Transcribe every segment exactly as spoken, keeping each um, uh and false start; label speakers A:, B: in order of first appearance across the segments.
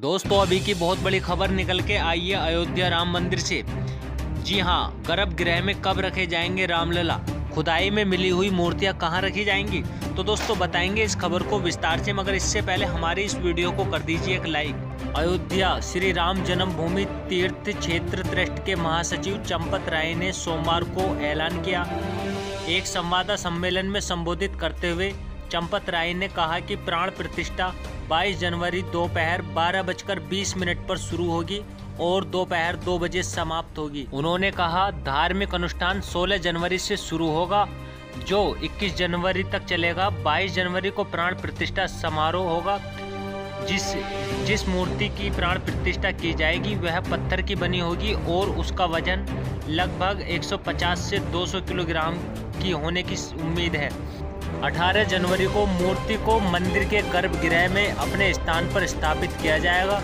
A: दोस्तों अभी की बहुत बड़ी खबर निकल के आई है अयोध्या राम मंदिर से। जी हाँ, गर्भगृह में कब रखे जाएंगे रामलला, खुदाई में मिली हुई मूर्तियां कहां रखी जाएंगी, तो दोस्तों बताएंगे इस खबर को विस्तार से। मगर इससे पहले हमारी इस वीडियो को कर दीजिए एक लाइक। अयोध्या श्री राम जन्मभूमि तीर्थ क्षेत्र ट्रस्ट के महासचिव चंपत राय ने सोमवार को ऐलान किया। एक संवाददाता सम्मेलन में संबोधित करते हुए चंपत राय ने कहा कि प्राण प्रतिष्ठा बाईस जनवरी दोपहर बारह बजकर बीस मिनट पर शुरू होगी और दोपहर दो बजे समाप्त होगी। उन्होंने कहा धार्मिक अनुष्ठान सोलह जनवरी से शुरू होगा जो इक्कीस जनवरी तक चलेगा। बाईस जनवरी को प्राण प्रतिष्ठा समारोह होगा। जिस जिस मूर्ति की प्राण प्रतिष्ठा की जाएगी वह पत्थर की बनी होगी और उसका वजन लगभग एक सौ पचास से दो सौ किलोग्राम की होने की उम्मीद है। अठारह जनवरी को मूर्ति को मंदिर के गर्भगृह में अपने स्थान पर स्थापित किया जाएगा।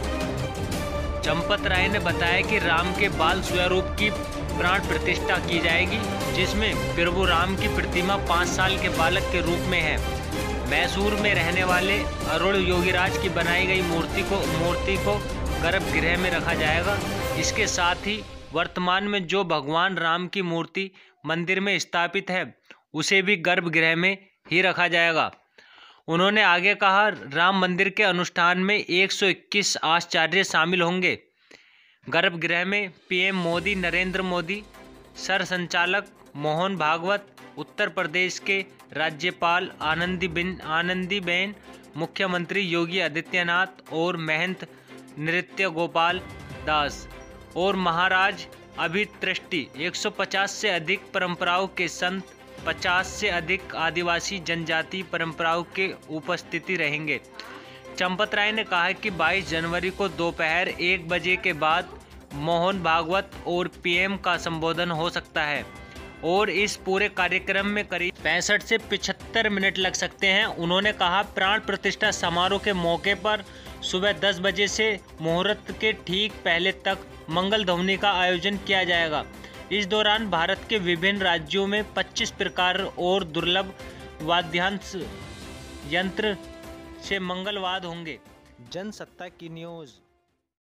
A: चंपत राय ने बताया कि राम के बाल स्वरूप की प्राण प्रतिष्ठा की जाएगी, जिसमें प्रभु राम की प्रतिमा पाँच साल के बालक के रूप में है। मैसूर में रहने वाले अरुण योगीराज की बनाई गई मूर्ति को मूर्ति को गर्भगृह में रखा जाएगा। इसके साथ ही वर्तमान में जो भगवान राम की मूर्ति मंदिर में स्थापित है उसे भी गर्भगृह में ही रखा जाएगा। उन्होंने आगे कहा राम मंदिर के अनुष्ठान में एक सौ इक्कीस आचार्य शामिल होंगे। गर्भगृह में पीएम मोदी, नरेंद्र मोदी, सर संचालक मोहन भागवत, उत्तर प्रदेश के राज्यपाल आनंदीबेन आनंदीबेन, मुख्यमंत्री योगी आदित्यनाथ और महंत नृत्य गोपाल दास और महाराज अभित्रष्टि, एक सौ पचास से अधिक परंपराओं के संत, पचास से अधिक आदिवासी जनजाति परंपराओं के उपस्थिति रहेंगे। चंपत राय ने कहा कि बाईस जनवरी को दोपहर एक बजे के बाद मोहन भागवत और पीएम का संबोधन हो सकता है और इस पूरे कार्यक्रम में करीब पैंसठ से पचहत्तर मिनट लग सकते हैं। उन्होंने कहा प्राण प्रतिष्ठा समारोह के मौके पर सुबह दस बजे से मुहूर्त के ठीक पहले तक मंगल ध्वनि का आयोजन किया जाएगा। इस दौरान भारत के विभिन्न राज्यों में पच्चीस प्रकार और दुर्लभ वाद्यांश यंत्र से मंगलवाद होंगे। जनसत्ता की न्यूज़।